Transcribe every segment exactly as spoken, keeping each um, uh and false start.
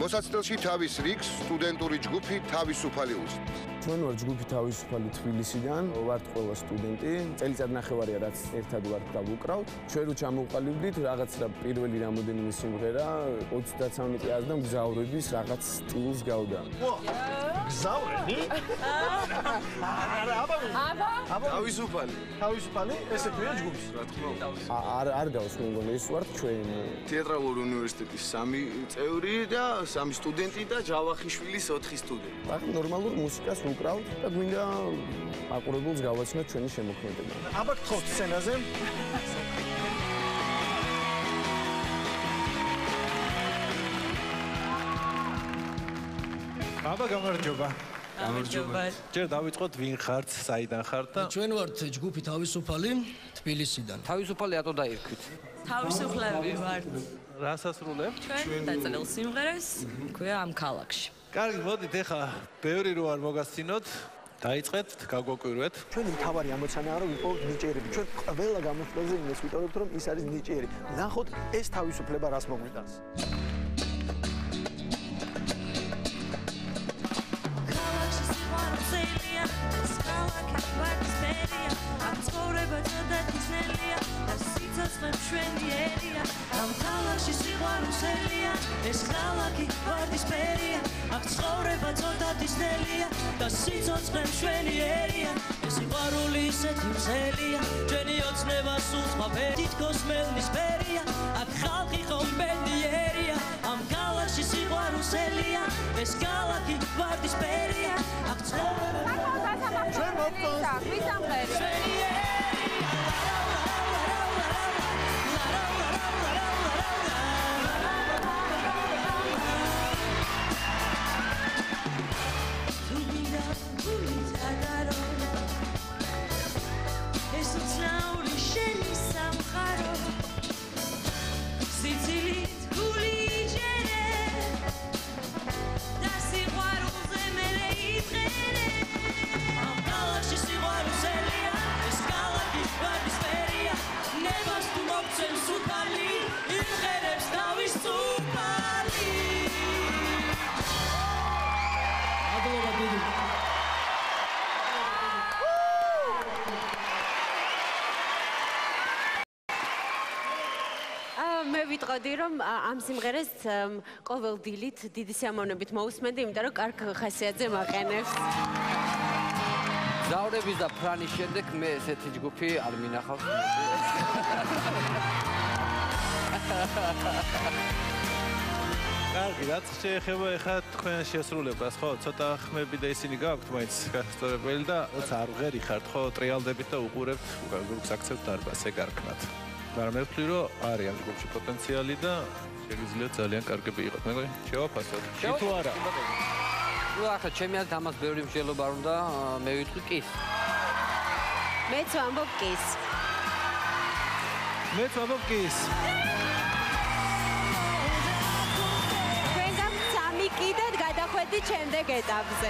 მოსაცდელში თავის რიგს სტუდენტური ჯგუფი თავისუფალი უძღვნის. ჩვენ ვართ ჯგუფი თავისუფალი თბილისიდან, ვართ ყველა სტუდენტი. წელიწად ნახევარია რაც ერთად ვართ და ვუკრავთ. ჩვენ რო ჩამოვყალიბდით რაღაც რა პირველი რამოდენიმე სიმღერა ოცდაცამეტ წელს და მგზავრების რაღაც სტილს გავდა. გზავრები? არა, აბა. აბა? თავისუფალი. თავისუფალი? ესე ქვია ჯგუფს, რა თქმა უნდა. არ არ გავს მე მგონი ეს ვართ ჩვენ. თეატრალური უნივერსიტეტის სამი წევრი და სამი სტუდენტი და ჯავახიშვილის ოთხი სტუდენტი. მაგრამ ნორმალურ მუსიკას ვუკრავთ და გვინდა აყურებელს გავაცნოთ ჩვენი შემოქმედება. აბა გთხოვთ სცენაზე. აბა გამარჯობა. გამარჯობა. ჯერ დავიწყოთ ვინ ხართ, საიდან ხართ და ჩვენ ვართ ჯგუფი თავისუფალი თბილისიდან. თავისუფალი ატო დაირქვით. თავისუფლები ვართ. რას ასრულებთ? ჩვენ დაწერილ სიმღერას ქვია ამ ქალაქში. კარგი, მოდით ახლა ბევრი რო არ მოგასცინოთ. დაიწყეთ, გაგვაკვირვეთ. ჩვენი მთავარი ამოცანაა რომ ვიპოვოთ ნიჭიერები. ჩვენ ყველა გამოსვლაზე იმას ვიტყობთ რომ ის არის ნიჭიერი. ნახოთ ეს თავისუფლება რას მოგვიტანს. ამ ქალაქში სიყვარულია ეს ქალაქი ვარდისფერია აქ ცხოვრება ცოტათი სნელია და სიცოცხლე მშვენიერია ეს სიყვარული ისეთი მზელია ჩვენი ოცნება სულ სხვა თითქოს მელნისფერია აქ ხალხი ხომ ბედნიერია ამ ქალაქში სიყვარულია ეს ქალაქი ვარდისფერია აქ ცხოვრება ჩვენ მოვწონს მისამღერე მე ვიტყოდი რომ ამ სიმღერას ყოველ დილით დიდი სიამოვნებით მოусმენდი, იმიტომ რომ კარგ ხასიათზე მაყენებს. გზავრების და ფრანის შემდეგ მე ესეთი ჯგუფი არ მინახავს. კარგი, რაც შეეხება ახლა თქვენ შესრულებას, ხო, ცოტა ხმები და ისინი გაქვთ მაინც გასწორებელი და როცა არ ვღერი ხართ, ხო, ტრიალდებით და უყურებთ, გრუპს აქცევთ დარბაზზე გარკმად. მაგრამ მე ვთვლი, რომ არის ამ ჯგუფში პოტენციალი და შეგიძლიათ ძალიან კარგები იყოთ. მე შევაფასოთ. თუ არა. ნუ ახლა ჩემი აზრით ამას ბევრი მსჯელობა არ უნდა, მე ვიტყვი კის. მეც ვამბობ კის. მეც ვამბობ კის. ჩვენ გაქვთ სამი კი და გადახვედით შემდეგ ეტაპზე.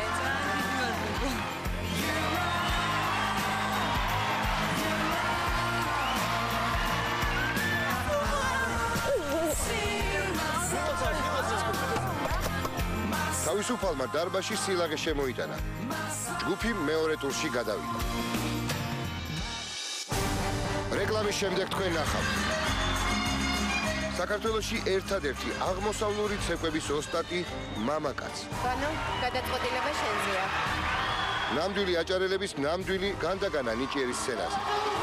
თავისუფალმა დარბაზში სილაღე შემოიტანა. ჯგუფი მეორე ტურში გადავიდა. რეკლამის შემდეგ თქვენ ნახავთ. საქართველოში ერთადერთი აღმოსავლური ცეკვების ოსტატი მამაკაც. ბანო, გადაწყვეტილება შენზეა. ნამდვილი აჭარელების ნამდვილი განდაგანა ნიჭიერი სცენაზე.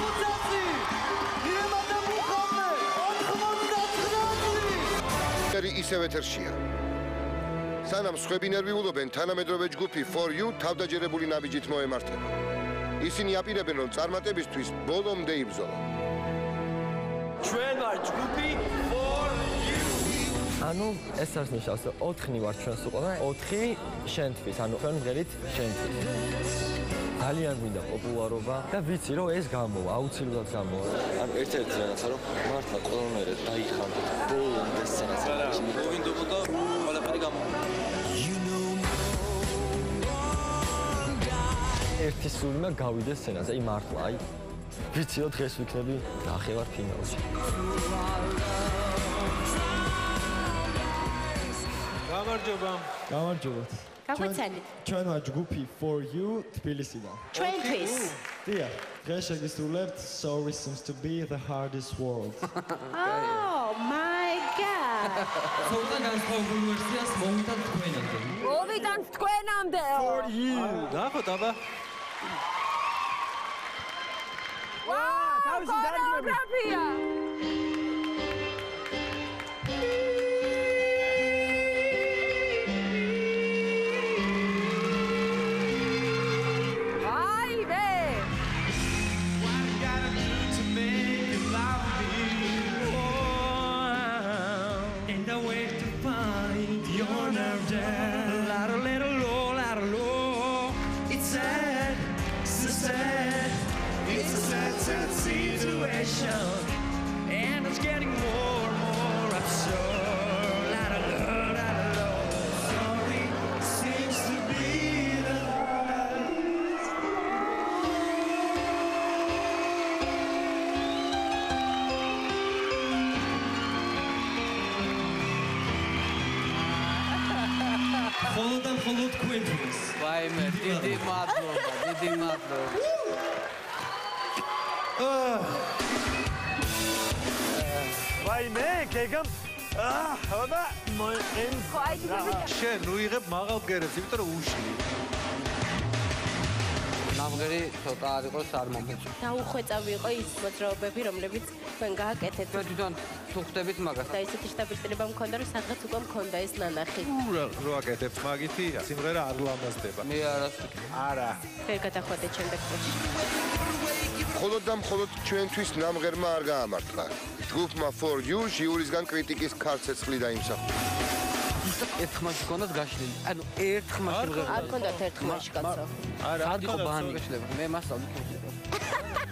ისევ ეთერშია. სანამ სხვები ნერვიულობენ, თანამედროვე ჯგუფი for you თავდაჯერებული ნაბიჯით მოემართება. ისინი აპირებენ, რომ წარმატებისთვის ბოლომდე იბრძოლონ. ჩვენ ვართ ჯგუფი for you. ანუ ეს არის ნიშნავს, რომ ოთხი ვართ ჩვენს უკვე და ოთხი შენთვის, ანუ ჩვენ ვღერით შენთვის. ძალიან გვინდა პოპულარობა და ვიცი რომ ეს გამოვა, აუცილებლად გამოვა. ან ერთ-ერთი რაღაცა რომ მართლა ყველანაირად დაიხანდეთ ბოლომდე სცენაზე. რა, გვინდოდა ყველაფერი გამოვა. ერთი სულმა გავიდეს სცენაზე, აი მართლა, აი ვიცი რომ დღეს ვიქნები ნახევარ ფინალში. გამარჯობა. გამარჯობათ. გაგვიცანით. ჩვენ ვარ ჯგუფი for you თბილისიდან. ჩვენთვის. დიახ, დღეს შეგისრულებთ Sorry seems to be the hardest word. Oh my god. ცოტა განსხვავებული ვერსიას მოვიტანთ თქვენამდე. მოვიტანთ თქვენამდე. For you. ნახოთ აბა. ვაა, თავისი კორეოგრაფია. And it's getting more and more absurd. La la la la la. Sorry seems to be the hardest. Холод am холод თქვენთვის. ვაიმე, დიდი მადლობა, დიდი მადლობა. ვაიმე, გეგამ. აა, აბა, მოიყენ. შენ ნუ იღებ მაღალ ბგერებს, იმიტომ რომ უშლი. ნამღერი ცოტა არ იყოს არ მომეწონა. დაუხვეწავი იყო ის მოძრაობები, რომლებიც თქვენ გააკეთეთ. თქვენ თვითონ თუ ხვდებით მაგას. და ისეთი შტაბილება მქონდა, რომ სადღაც უკვე მქონდა ეს ნანახი. რა რო აკეთებთ მაგითი, სიმღერა არ ლამაზდება. მე არას. არა. ვერ გადახვედეთ შემდეგ წუთში. მხოლოდ და მხოლოდ ჩვენთვის ნამღერმა არ გაამართლა. ჯგუფმა for you ჟიურისგან კრიტიკის ქარცეცხლი დაიმსახურა. ერთ ხმაში ქონდათ გაშლილი. ანუ ერთ ხმაში არ ქონდათ ერთ ხმაში კაცო. არა, არ იყო ბანი. მე მასწავლი ქიმია.